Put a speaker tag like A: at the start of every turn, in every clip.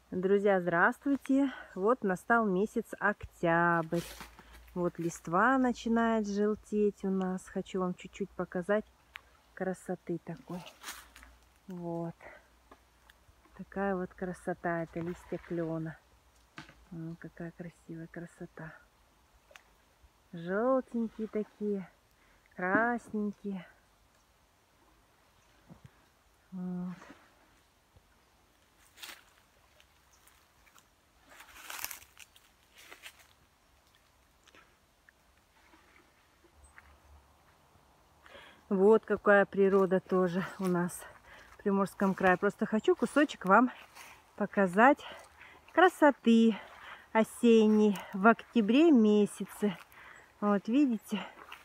A: Друзья, здравствуйте! Вот настал месяц октябрь. Вот листва начинает желтеть у нас. Хочу вам чуть-чуть показать красоты такой. Вот. Такая вот красота. Это листья клена. Какая красивая красота. Желтенькие такие, красненькие. Вот. Вот какая природа тоже у нас в Приморском крае. Просто хочу кусочек вам показать красоты осенней в октябре месяце. Вот видите,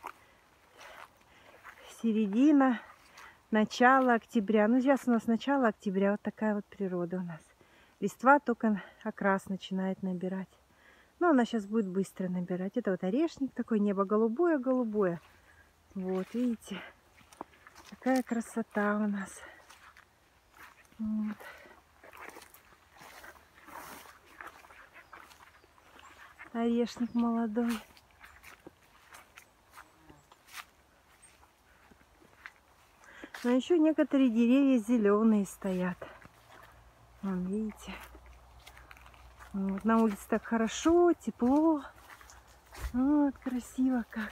A: середина, начало октября. Ну, сейчас у нас начало октября. Вот такая вот природа у нас. Листва только окрас начинает набирать. Но она сейчас будет быстро набирать. Это вот орешник такой, небо голубое-голубое. Вот, видите, какая красота у нас. Вот. Орешник молодой. Но еще некоторые деревья зеленые стоят. Вон, видите. Вот, на улице так хорошо, тепло. Вот, красиво как.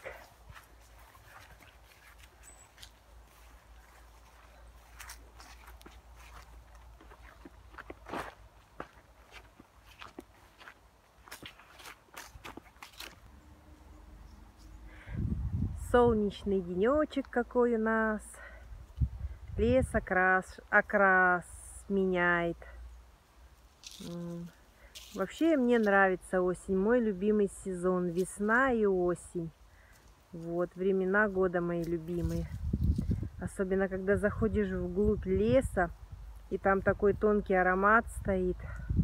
A: Солнечный денечек какой у нас. Лес окрас меняет. Вообще мне нравится осень. Мой любимый сезон. Весна и осень. Вот, времена года мои любимые. Особенно, когда заходишь вглубь леса, и там такой тонкий аромат стоит.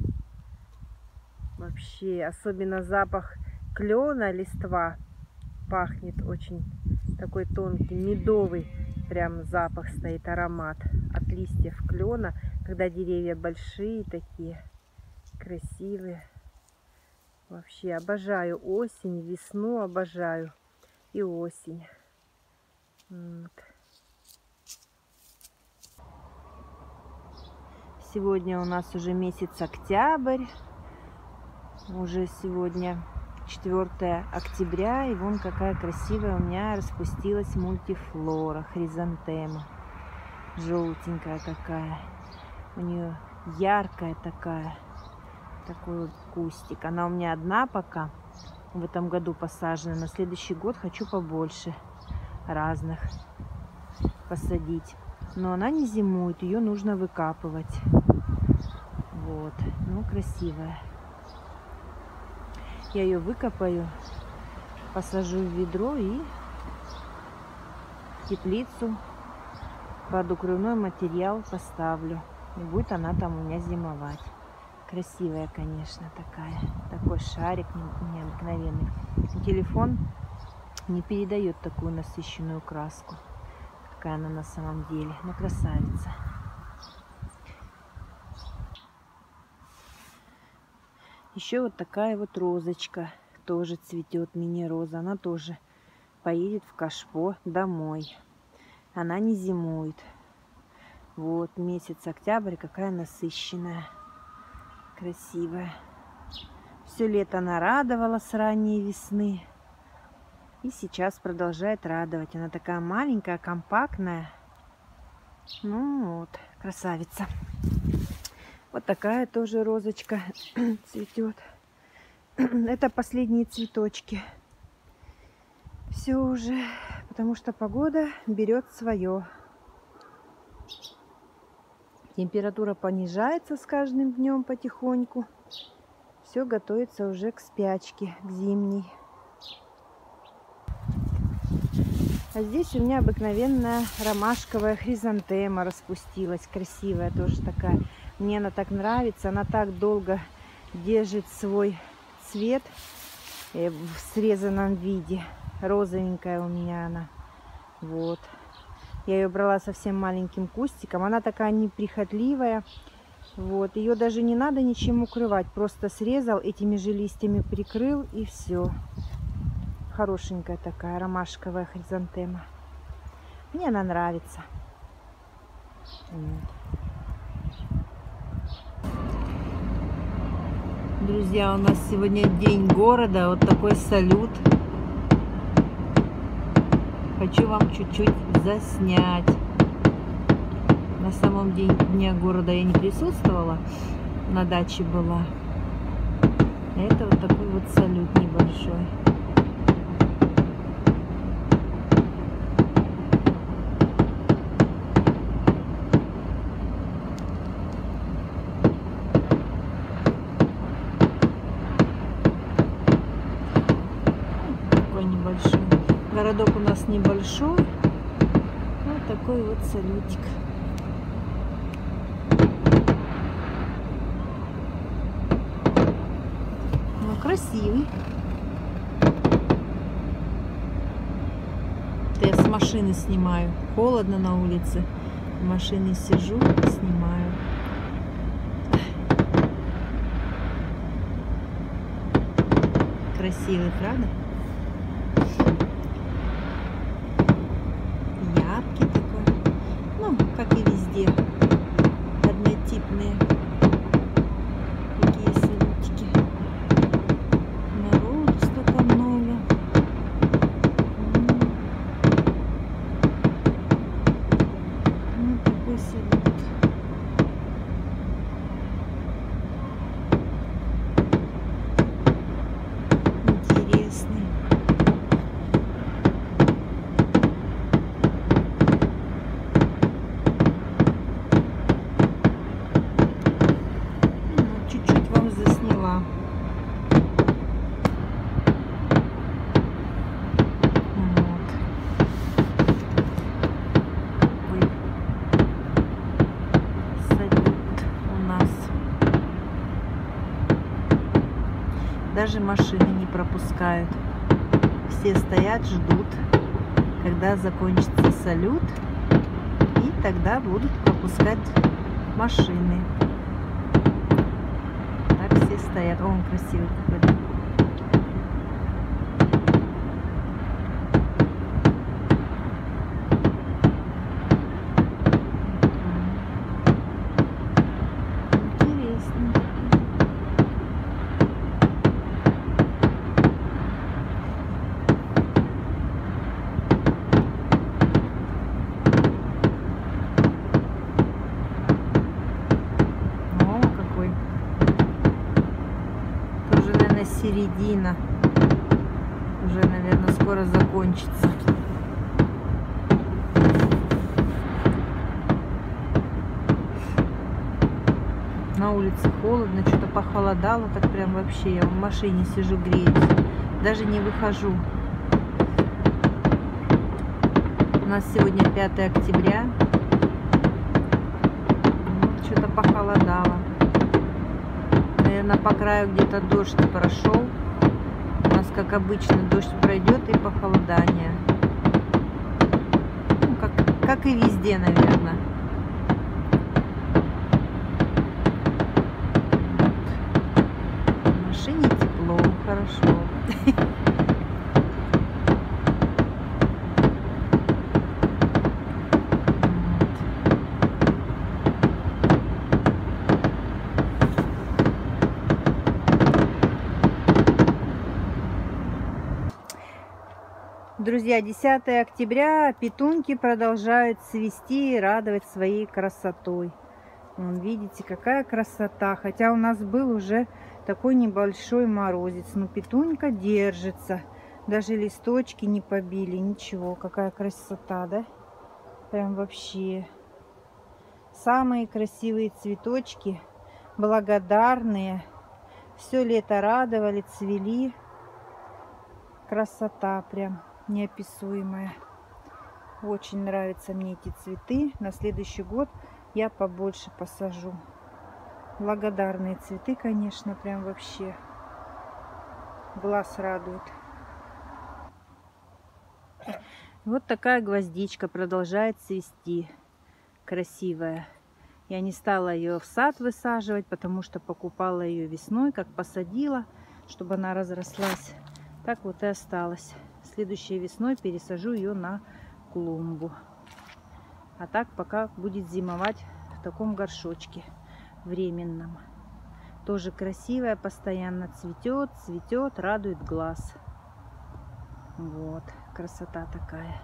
A: Вообще, особенно запах клена, листва. Пахнет очень такой тонкий, медовый прям запах стоит, аромат от листьев клена, когда деревья большие такие, красивые. Вообще обожаю осень, весну обожаю и осень. Вот. Сегодня у нас уже месяц октябрь, уже сегодня 4 октября, и вон какая красивая у меня распустилась мультифлора, хризантема. Желтенькая такая. У нее яркая такая. Такой вот кустик. Она у меня одна пока. В этом году посажена. На следующий год хочу побольше разных посадить. Но она не зимует. Ее нужно выкапывать. Вот. Ну, красивая. Я ее выкопаю, посажу в ведро и в теплицу под укрывной материал поставлю. И будет она там у меня зимовать. Красивая, конечно, такая. Такой шарик необыкновенный. Телефон не передает такую насыщенную краску, какая она на самом деле. Ну, красавица. Еще вот такая вот розочка тоже цветет, мини-роза. Она тоже поедет в кашпо домой. Она не зимует. Вот месяц октябрь, какая насыщенная, красивая. Все лето она радовала с ранней весны. И сейчас продолжает радовать. Она такая маленькая, компактная. Ну вот, красавица. Вот такая тоже розочка цветет. Это последние цветочки. Все уже, потому что погода берет свое. Температура понижается с каждым днем потихоньку. Все готовится уже к спячке, к зимней. А здесь у меня обыкновенная ромашковая хризантема распустилась. Красивая тоже такая. Мне она так нравится. Она так долго держит свой цвет в срезанном виде. Розовенькая у меня она. Вот. Я ее брала совсем маленьким кустиком. Она такая неприхотливая. Вот, ее даже не надо ничем укрывать, просто срезал, этими же листьями прикрыл и все. Хорошенькая такая ромашковая хризантема. Мне она нравится. Друзья, у нас сегодня день города, вот такой салют. Хочу вам чуть-чуть заснять. На самом деле дня города я не присутствовала, на даче была. Это вот такой вот салют небольшой. Такой небольшой. Городок у нас небольшой. Вот такой вот салютик. Красивый. Это я с машины снимаю. Холодно на улице. В машине сижу и снимаю. Красивый, правда? Ябки такой. Ну, как и везде. Однотипные. Такие салютики. Народу столько много. Вот такой салют. Интересный. Чуть-чуть вам засняла. Даже машины не пропускают. Все стоят, ждут, когда закончится салют, и тогда будут пропускать машины. Так все стоят. О, он красивый какой-то. Середина. Уже, наверное, скоро закончится. На улице холодно, что-то похолодало, так прям вообще. Я в машине сижу, греюсь. Даже не выхожу. У нас сегодня 5 октября. Вот, что-то похолодало. Наверное, по краю где-то дождь прошел. У нас, как обычно, дождь пройдет и похолодание. Ну, как и везде, наверное. В машине тепло, хорошо. Друзья, 10 октября, петуньки продолжают цвести и радовать своей красотой. Вон, видите, какая красота. Хотя у нас был уже такой небольшой морозец, но петунька держится. Даже листочки не побили, ничего. Какая красота, да? Прям вообще. Самые красивые цветочки, благодарные. Все лето радовали, цвели. Красота прям неописуемая. Очень нравятся мне эти цветы. На следующий год я побольше посажу. Благодарные цветы, конечно, прям вообще глаз радует. Вот такая гвоздичка продолжает цвести. Красивая. Я не стала ее в сад высаживать, потому что покупала ее весной, как посадила, чтобы она разрослась. Так вот и осталась. Следующей весной пересажу ее на клумбу. А так пока будет зимовать в таком горшочке временном. Тоже красивая, постоянно цветет, цветет, радует глаз. Вот, красота такая.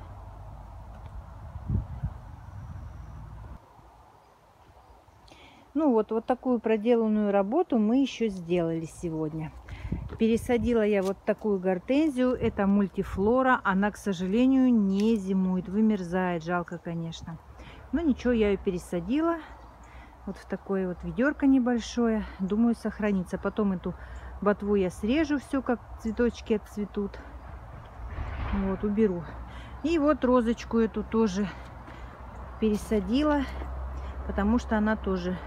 A: Ну вот такую проделанную работу мы еще сделали сегодня. Пересадила я вот такую гортензию. Это мультифлора. Она, к сожалению, не зимует, вымерзает. Жалко, конечно. Но ничего, я ее пересадила. Вот в такое вот ведерко небольшое. Думаю, сохранится. Потом эту ботву я срежу, все как цветочки отцветут. Вот, уберу. И вот розочку эту тоже пересадила, потому что она тоже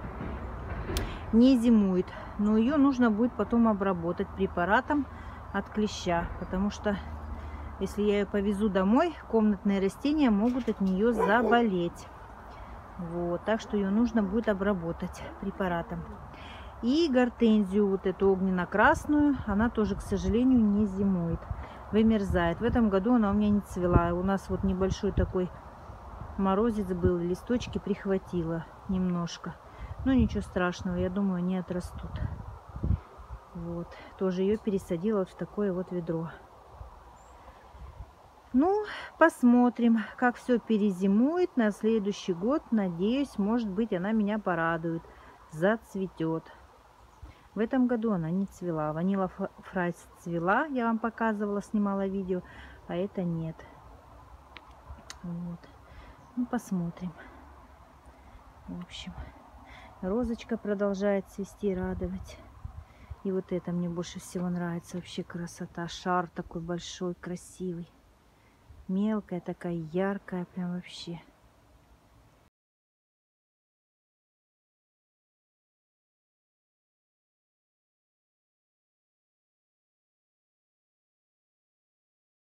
A: не зимует. Но ее нужно будет потом обработать препаратом от клеща, потому что если я ее повезу домой, комнатные растения могут от нее заболеть. Вот, так что ее нужно будет обработать препаратом. И гортензию, вот эту огненно-красную, она тоже, к сожалению, не зимует, вымерзает. В этом году она у меня не цвела. У нас вот небольшой такой морозец был, листочки прихватило немножко. Но ничего страшного, я думаю, они отрастут. Вот, тоже ее пересадила вот в такое вот ведро. Ну, посмотрим, как все перезимует на следующий год. Надеюсь, может быть, она меня порадует, зацветет. В этом году она не цвела. Ванила фрайс цвела, я вам показывала, снимала видео, а это нет. Вот. Ну, посмотрим. В общем, розочка продолжает цвести, радовать. И вот это мне больше всего нравится. Вообще красота. Шар такой большой, красивый. Мелкая такая, яркая, прям вообще.